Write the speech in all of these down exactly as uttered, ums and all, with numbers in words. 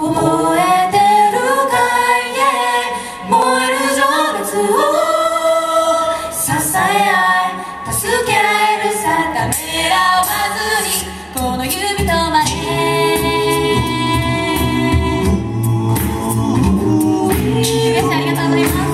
覚えてるかい、yeah、燃える情熱を支え合い助け合えるさ、ためらわずにこの指とまでリクエストありがとうございます。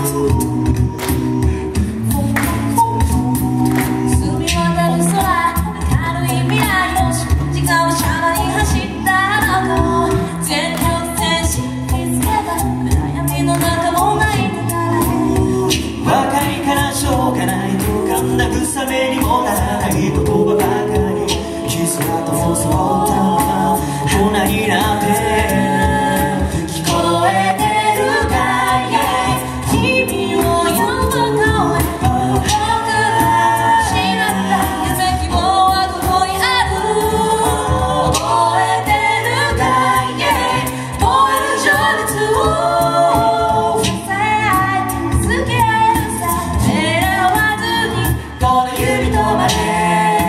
澄み渡る空、明るい未来の時間をシャバに走ったあの子、全力戦士見つけた悩みの中もないから若いからしょうがないとか慰めにもならない言葉ばかり傷跡もそった粉になって聞こえてるかい、yeah、君を呼ぶ声、僕が失った夢希望はここにある。覚えてるかい、yeah、燃える情熱を支え合い助け合えるさ、狙わずにこの指とまで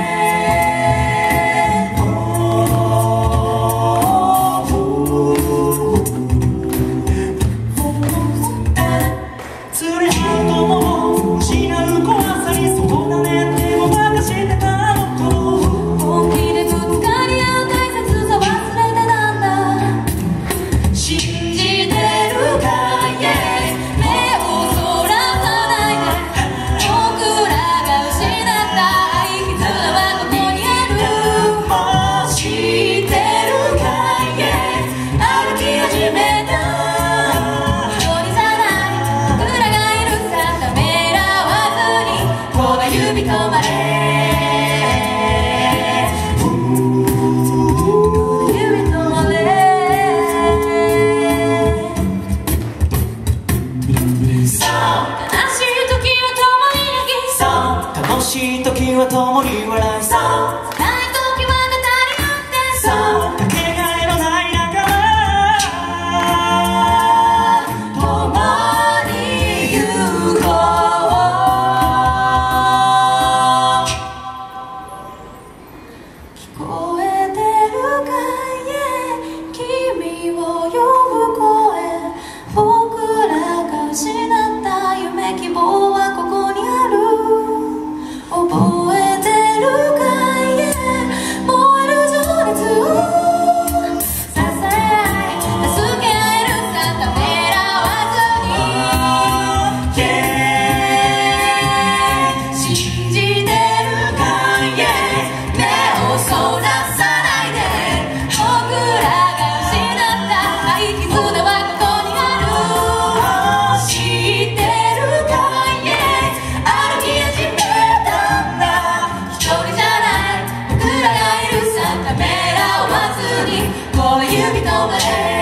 指とまれ指とまれそう悲しい時は共に泣き、 そう楽しい時は共に笑い、そうない時は語り合って、 そうかけがえのない仲間共に行こう。聞こえてるかい、yeah、君を呼ぶ声、僕らが失った夢希望はここにある。覚えてるかい、yeah、燃える情熱を支え合い助け合えるさ、ためらわずに、yeah、信じてるかい、yeah、目をそらさないで、僕らが失った愛絆はここにある。知ってるかい、yeah、歩き始めたんだ、一人じゃない僕らがいるさ、ためらわずにこの指とまれ